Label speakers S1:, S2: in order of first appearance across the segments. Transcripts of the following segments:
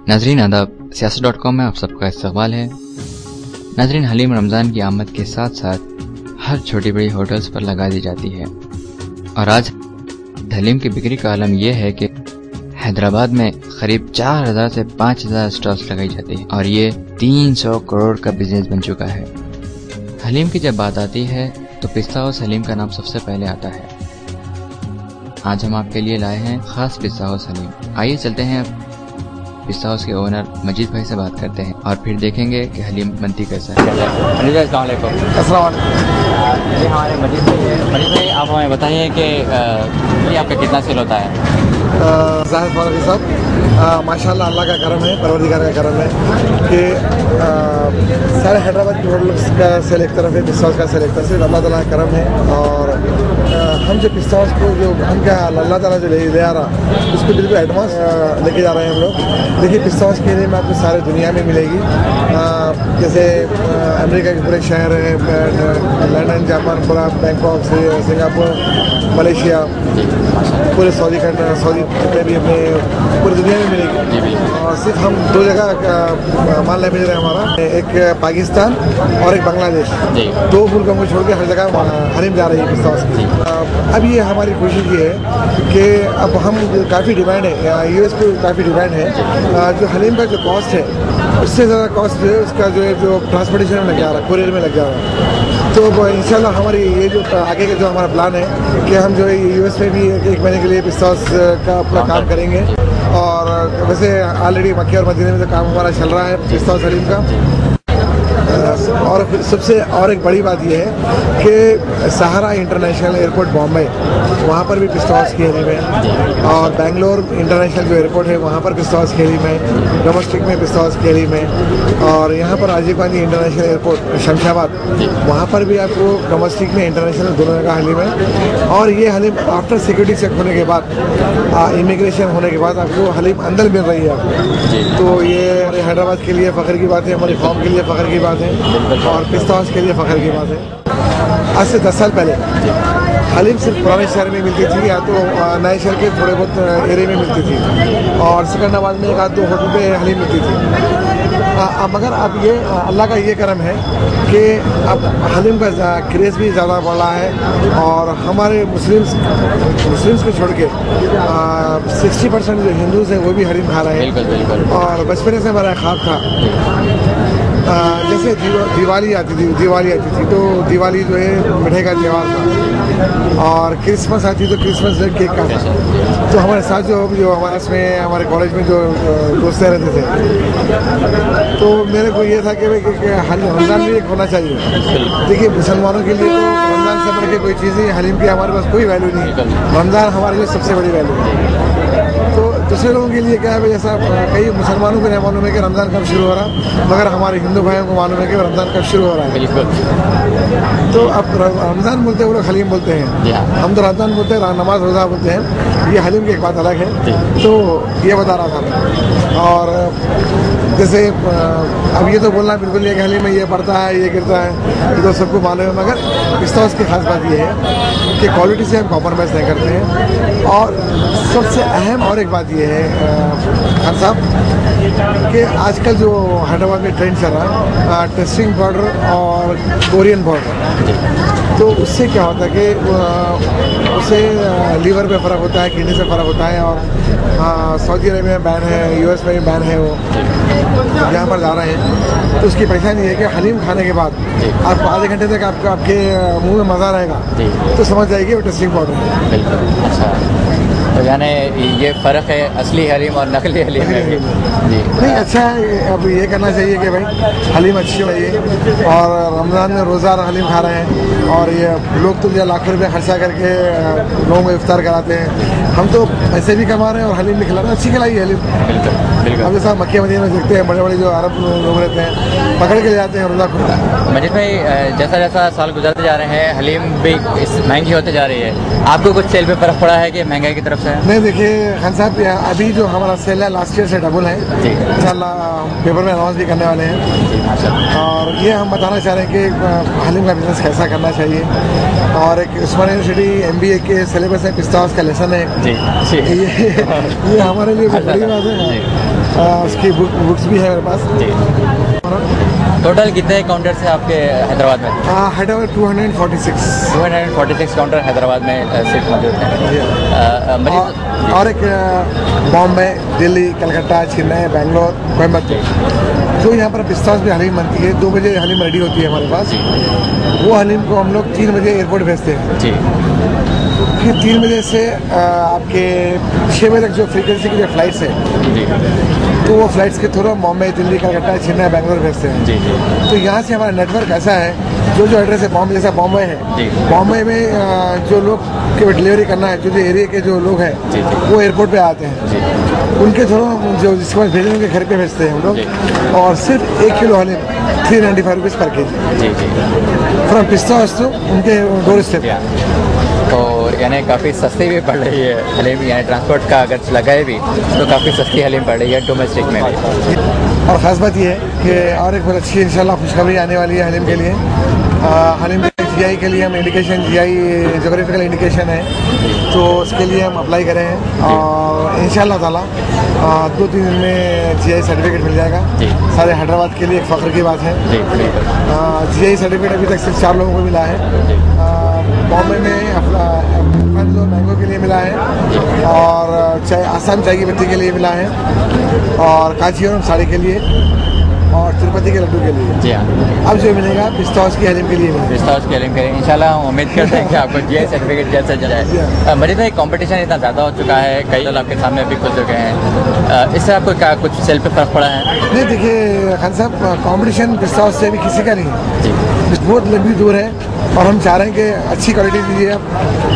S1: नाजरीन आदाब, सियासत.com में आप सबका इस्तकबाल है। नाजरीन, हलीम रमज़ान की आमद के साथ साथ हर छोटी बड़ी होटल्स पर लगा दी जाती है और आज हलीम की बिक्री का आलम यह है कि हैदराबाद में करीब 4000 से 5000 स्टॉल्स लगाई जाती है और ये 300 करोड़ का बिजनेस बन चुका है। हलीम की जब बात आती है तो पिस्ता हाउस हलीम का नाम सबसे पहले आता है। आज हम आपके लिए लाए हैं खास पिस्ता हाउस हलीम। आइए चलते हैं पिस्ता हाउस के ओनर मजीद भाई से बात करते हैं और फिर देखेंगे कि हलीम बनती कैसा है।
S2: अस्सलाम वालेकुम। ये हमारे मजीद भाई है। मजीद भाई, आप हमें बताइए कि ये आपका कितना सेल होता है?
S3: जाहिर फारूकी साहब, माशाल्लाह अल्लाह का करम है, परवरदिगार का करम है कि सारे हैदराबाद की होटल्स का सेल एक तरफ है, पिस्ता हाउस का सेल एक तरफ है। अल्लाह ताला का करम है और हम जो पिस्ता हाउस को जो हम क्या अल्लाह ताला जो ले आ रहा उसको बिल्कुल एडवांस लेके जा रहे हैं हम लोग। देखिए, पिस्ता हाउस के लिए में आपको सारे दुनिया में मिलेगी, जैसे अमेरिका के पूरे शहर है, लंदन, जापान, पूरा बैंकॉक, सिंगापुर, मलेशिया, पूरे सऊदी जितने भी अपने पूरी दुनिया में मिलेगी। और सिर्फ हम दो जगह माल मिल रहे हैं हमारा, एक पाकिस्तान और एक बांग्लादेश, दो मुल्कों को छोड़ के हर जगह हलीम जा रही है पिस्ता हाउस की। अब ये हमारी कोशिश ये है कि अब हम काफ़ी डिमांड है, यूएस को काफ़ी डिमांड है, जो हलीम का जो कॉस्ट है उससे ज़्यादा कॉस्ट जो है उसका जो ट्रांसपोर्टेशन में लग जा रहा है, कुरियर में लग जा रहा है। तो इंशाल्लाह हमारी ये जो आगे का जो हमारा प्लान है कि हम जो है यूएस में भी एक महीने के लिए पिस्ता हाउस का अपना काम करेंगे। और वैसे ऑलरेडी मक्के और मदीने में तो काम हमारा चल रहा है पिस्ता हाउस हलीम का। और फिर सबसे और एक बड़ी बात यह है कि सहारा इंटरनेशनल एयरपोर्ट बॉम्बे, वहाँ पर भी पिस्ता हाउस की हलीम है। और बेंगलोर इंटरनेशनल जो एयरपोर्ट है वहाँ पर पिस्ता हाउस की हलीम है। डोमेस्टिक में पिस्ता हाउस की हलीम है। और यहाँ पर राजीव गांधी इंटरनेशनल एयरपोर्ट शमशाबाद, वहाँ पर भी आपको डोमेस्टिक में इंटरनेशनल दोनों जगह हलीम है। और ये हलीम आफ्टर सिक्योरिटी चेक होने के बाद, इमिग्रेशन होने के बाद आपको हलीम अंदर मिल रही है आपको। तो ये हमारे हैदराबाद के लिए फ़ख्र की बात है, हमारी कौम के लिए फ़ख्र की बात है और पिस्ता हाउस के लिए फ़ख्र की बात है। आज से 10 साल पहले हलीम सिर्फ पुराने शहर में मिलती थी या तो नए शहर के थोड़े बहुत एरिया में मिलती थी और सिकंदराबाद में एक आध दो होटल पे हलीम मिलती थी। मगर अब ये अल्लाह का ये करम है कि अब हलीम का क्रेज़ भी ज़्यादा बढ़ रहा है और हमारे मुस्लिम्स को छोड़ के 60% जो हिंदूज़ हैं वो भी हलीम खा रहे हैं। और बचपन से हमारा ख्वाब था, जैसे दिवाली आती थी तो दिवाली जो है मिठाई का त्यौहार था और क्रिसमस आती तो क्रिसमस केक का था। तो हमारे साथ जो हमारे इसमें हमारे कॉलेज में जो दोस्त रहते थे, तो मेरे को ये था कि रमज़ान भी एक होना चाहिए। देखिए, मुसलमानों के लिए तो रमज़ान से बढ़ के कोई चीज़ नहीं, हलीम की हमारे पास कोई वैल्यू नहीं है। रमज़ान हमारे लिए सबसे बड़ी वैल्यू है। तो दूसरे लोगों के लिए क्या है, जैसा कई मुसलमानों को नहीं मालूम है कि रमज़ान कब शुरू हो रहा, मगर हमारे हिंदू भाइयों को मालूम है कि रमज़ान कब शुरू हो रहा है। तो अब रमज़ान बोलते हैं वो लोग हलीम बोलते हैं, हम तो रमज़ान बोलते हैं, नमाज रोज़ा बोलते हैं। ये हलीम की एक बात अलग है। तो ये बता रहा था। और जैसे अब ये तो बोलना बिल्कुल नहीं है कि हलीम में ये पड़ता है ये गिरता है, ये तो सबको मालूम है। मगर पिस्ता हाउस की खास बात ये है कि क्वालिटी से हम कॉम्प्रोमाइज़ नहीं करते हैं। और सबसे अहम और एक बात ये है खान साहब कि आजकल जो हैदराबाद में ट्रेंड चल रहा है टेस्टिंग पाउडर और कोरियन पाउडर, तो उससे क्या होता है कि उससे लीवर पे फ़र्क होता है, किडनी से फ़र्क होता है। और सऊदी अरेबिया में बैन है, यूएस में भी बैन है। वो जहाँ पर जा रहे हैं तो उसकी परेशानी है कि हलीम खाने के बाद आपको आधे घंटे तक आपके मुंह में मज़ा रहेगा, तो समझ जाएगी वो टेस्टिंग पाउडर है।
S2: बिल्कुल। अच्छा, तो यानी ये फ़र्क है असली हलीम और नकली हलीम में भी। जी
S3: नहीं, अच्छा है। अब ये करना चाहिए कि भाई हलीम अच्छी हो ये, और रमज़ान में रोज़ा हलीम खा रहे हैं और ये लोग तो ये लाखों रुपये खर्चा करके लोगों को इफ्तार कराते हैं। हम तो पैसे भी कमा रहे हैं और हलीम भी खिला रहे हैं, अच्छी खिलाई हलीम। अब जैसा मक्के मदीने में देखते हैं बड़े बड़े जो अरब लोग रहते हैं पकड़ के ले जाते हैं रोज़ा को।
S2: मजीद भाई, जैसा जैसा साल गुजरते जा रहे हैं हलीम भी महंगी होते जा रही है, आपको कुछ सेल पे फ़र्क पड़ा है कि महंगाई की तरफ से?
S3: नहीं, देखिए खान साहब, अभी जो हमारा सेल है लास्ट ईयर से डबल है। इंशाल्लाह पेपर में अनाउंस भी करने वाले हैं। और ये हम बताना चाह रहे हैं कि हलीम का बिज़नेस कैसा करना चाहिए। और एक उस्मान यूनिवर्सिटी MBA के सिलेबस में पिस्ता हाउस का लेसन है। ये हमारे लिए बहुत बड़ी बात है। उसकी बुक्स भी है मेरे पास
S2: जी। टोटल कितने काउंटर्स हैं आपके हैदराबाद में?
S3: हैदराबाद
S2: 246 काउंटर हैदराबाद में सिर्फ मौजूद हैं।
S3: और एक बॉम्बे, दिल्ली, कलकत्ता, चेन्नई, बेंगलोर, कोयम्बतूर। जो यहाँ पर पिस्ता हाउस में हलीम बनती है, 2 बजे हलीम रेडी होती है हमारे पास। वो हलीम को हम लोग 3 बजे एयरपोर्ट भेजते हैं
S2: जी।
S3: फिर 3 बजे से आपके 6 बजे तक जो फ्रीक्वेंसी की जो फ्लाइट्स हैं
S2: जी,
S3: तो वो फ्लाइट्स के थ्रू बॉम्बे, दिल्ली, कलकत्ता, चेन्नई, बेंगलोर भेजते हैं।
S2: जी जी।
S3: तो यहाँ से हमारा नेटवर्क ऐसा है, जो एड्रेस है बॉम्बे, जैसा बॉम्बे है,
S2: जी।
S3: बॉम्बे में जो लोग के डिलीवरी करना है, जो एरिया के जो लोग हैं
S2: जी, जी।
S3: वो एयरपोर्ट पे आते हैं
S2: जी।
S3: उनके थ्रू जो जिसके पास भेजने उनके घर पे भेजते हैं हम लोग। और सिर्फ 1 किलो हलीम 395 रुपीज़ पर केजी
S2: जी जी।
S3: फ्रॉम पिस्ता हाउस टू उनके डोर स्टेप।
S2: तो यानी काफ़ी सस्ती भी पड़ रही है हलीम, यानी ट्रांसपोर्ट का अगर लगाए भी तो काफ़ी सस्ती हलीम पड़ रही है डोमेस्टिक में भी।
S3: और ख़ास बात ये है कि और एक बहुत अच्छी इंशाल्लाह खुशखबरी आने वाली है हलीम के लिए। हलीम के जीआई के लिए हम इंडिकेशन, जीआई जोग्राफिकल इंडिकेशन है, तो उसके लिए हम अप्लाई करें हैं और इंशाल्लाह ताला 2-3 दिन में जीआई सर्टिफिकेट मिल जाएगा। सारे हैदराबाद के लिए एक फ़ख्र की बात है। जीआई सर्टिफिकेट अभी तक सिर्फ 4 लोगों को मिला है। बॉम्बे में मैंगो के लिए मिला है, और चाय आसाम चाय की पत्ती के लिए मिला है, और कांचीवरम साड़ी के लिए, और तिरुपति के लड्डू के लिए।
S2: जी हाँ।
S3: अब जो मिलेगा पिस्ता हाउस की हलीम के लिए मिलेगा।
S2: पिस्ता हाउस की हलीम करेंगे इंशाल्लाह। हम उम्मीद करते हैं कि आपको जीआई सर्टिफिकेट जल्द से जल्द आए। मजीद भाई, कंपटीशन इतना ज़्यादा हो चुका है, कई लोग आपके सामने अभी खुल चुके हैं, इससे आपको क्या कुछ सेल पे फर्क पड़ा है?
S3: नहीं, देखिए खान साहब, कंपटीशन पिस्ता हाउस से भी किसी का नहीं है
S2: जी।
S3: बहुत लंबी दूर है, और हम चाह रहे हैं कि अच्छी क्वालिटी दीजिए आप।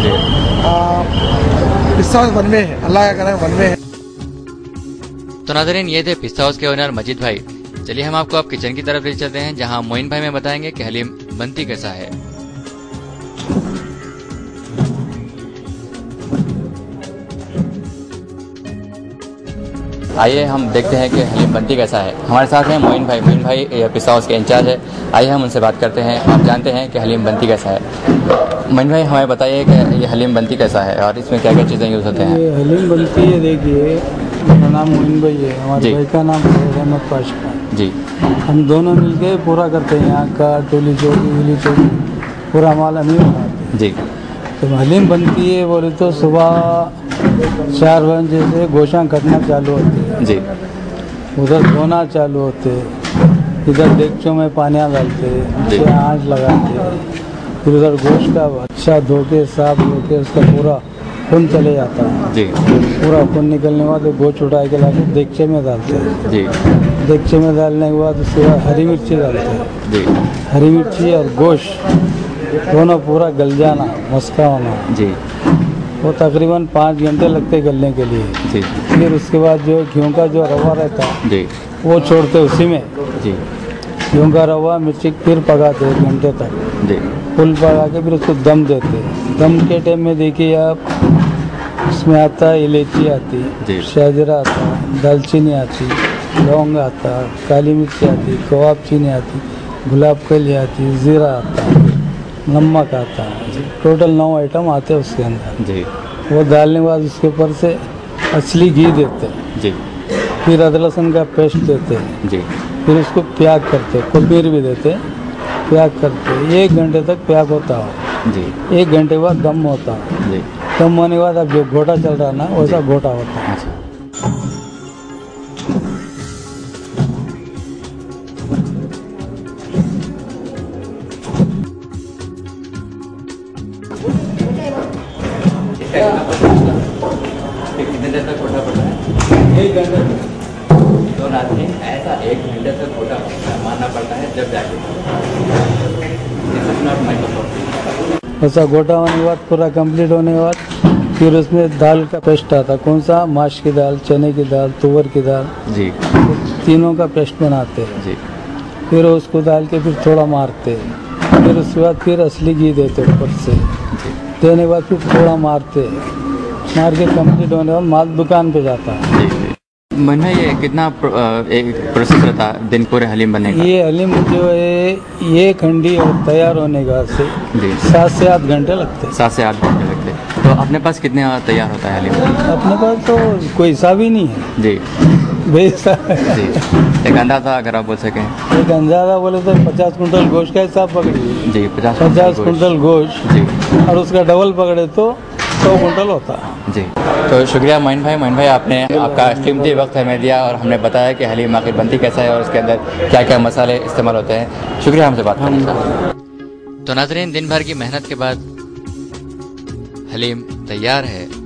S3: पिस्ता हाउस 1 में है, अल्लाह का करम 1 में है।
S1: तो नाज़रीन, ये थे पिस्ता हाउस के ओनर मजीद भाई। चलिए हम आपको अब किचन की तरफ ले चलते हैं, जहां मोइन भाई में बताएंगे कि हलीम बनती कैसा है।
S2: आइए हम देखते हैं कि हलीम बनती कैसा है। हमारे साथ हैं मोइन भाई। मोइन भाई पिस्ता हाउस के इंचार्ज है। आइए हम उनसे बात करते हैं और जानते हैं कि हलीम बनती कैसा है। मोइन भाई, हमें बताइए कि ये हलीम बनती कैसा है और इसमें क्या क्या चीज़ें यूज़ होते हैं?
S4: ये हलीम बनती है, देखिए मेरा नाम मोइन भाई है, हमारे भाई का नाम मोहम्मद पाशा
S2: जी।
S4: हम दोनों मिलके पूरा करते हैं, यहाँ का टोली चौकी, विली चौकी, पूरा माल हम ही बनाते हैं
S2: जी।
S4: तो हलीम बनती है बोले तो सुबह 4 बजे से गोशां कटना चालू होते हैं
S2: जी।
S4: उधर धोना चालू होते, इधर देगचों में पानियाँ डालते, उसे आँच लगाते, फिर उधर गोश्त का अच्छा धो के साफ धो के उसका पूरा खून चले जाता है
S2: जी।
S4: पूरा खून निकलने के बाद गोश्त उठा के लाके देगचे में डालते हैं
S2: जी।
S4: देगचे में डालने के बाद उसके बाद हरी मिर्ची डालते हैं
S2: जी।
S4: हरी मिर्ची और गोश्त दोनों पूरा गल जाना, मस्का होना
S2: जी।
S4: वो तकरीबन 5 घंटे लगते गलने के लिए।
S2: जी।
S4: फिर उसके बाद जो गेहूँ का जो रवा रहता है
S2: जी।
S4: वो छोड़ते उसी में,
S2: जी।
S4: गेहूँ का रवा मिर्ची फिर पकाते 1 घंटे तक,
S2: जी।
S4: फुल पका के फिर उसको दम देते। दम के टाइम में देखिए आप, उसमें आता है इलायची आती, शाहजरा आता, दालचीनी आती, लौंग आता, काली मिर्ची आती, कबाब चीनी आती, गुलाब कली आती, ज़ीरा आता, नमक आता, टोटल 9 आइटम आते हैं उसके अंदर
S2: जी।
S4: वो डालने के बाद उसके ऊपर से असली घी देते हैं
S2: जी।
S4: फिर अदरक लहसुन का पेस्ट देते हैं
S2: जी।
S4: फिर उसको प्याग करते, कोथमीर भी देते, प्याग करते 1 घंटे तक प्याग होता हो
S2: जी।
S4: 1 घंटे बाद दम होता हो
S2: जी।
S4: दम होने के बाद अब जो घोटा चल रहा ना वैसा घोटा होता है।
S2: कितने देर तक घोटा पड़ता है?
S4: 1 घंटे
S2: तो नाज़रीन, ऐसा 1 घंटे तक घोटा मारना पड़ता है जब जाके
S4: वैसा घोटा होने के बाद पूरा कंप्लीट होने के बाद फिर उसमें दाल का पेस्ट आता, कौन सा, माश की दाल, चने की दाल, तुअर की दाल
S2: जी।
S4: तीनों का पेस्ट बनाते हैं
S2: जी।
S4: फिर उसको डाल के फिर थोड़ा मारते, फिर उसके बाद फिर असली घी देते ऊपर से, देने के बाद फिर थोड़ा मारते, मार के कंप्लीट होने के बाद माल दुकान पे जाता है।
S2: मन में ये कितना एक प्रोसेस रहता है दिन पूरे हलीम बनने का?
S4: ये हलीम जो है ये खंडी और तैयार होने का से 7 से 8 घंटे लगते हैं।
S2: 7 से 8 घंटे लगते हैं। तो अपने पास कितने तैयार होता है हलीम?
S4: अपने पास तो कोई हिसाब ही नहीं है
S2: जी।
S4: बेचता है।
S2: जी, एक अंदाजा अगर आप बोल सकें।
S4: एक अंदाजा बोले तो 50 कुंटल गोश्त का हिसाब पकड़िए
S2: जी,
S4: 50 कुंटल गोश्त
S2: जी,
S4: और उसका डबल पकड़े तो 100 कुंटल होता है।
S2: जी। तो शुक्रिया मोइन भाई आपने आपका कीमती वक्त हमें दिया और हमने बताया कि हलीम आखिर बनती कैसा है और उसके अंदर क्या क्या मसाले इस्तेमाल होते हैं। शुक्रिया हमसे बात करने का।
S1: तो नाज़रीन, दिन भर की मेहनत के बाद हलीम तैयार है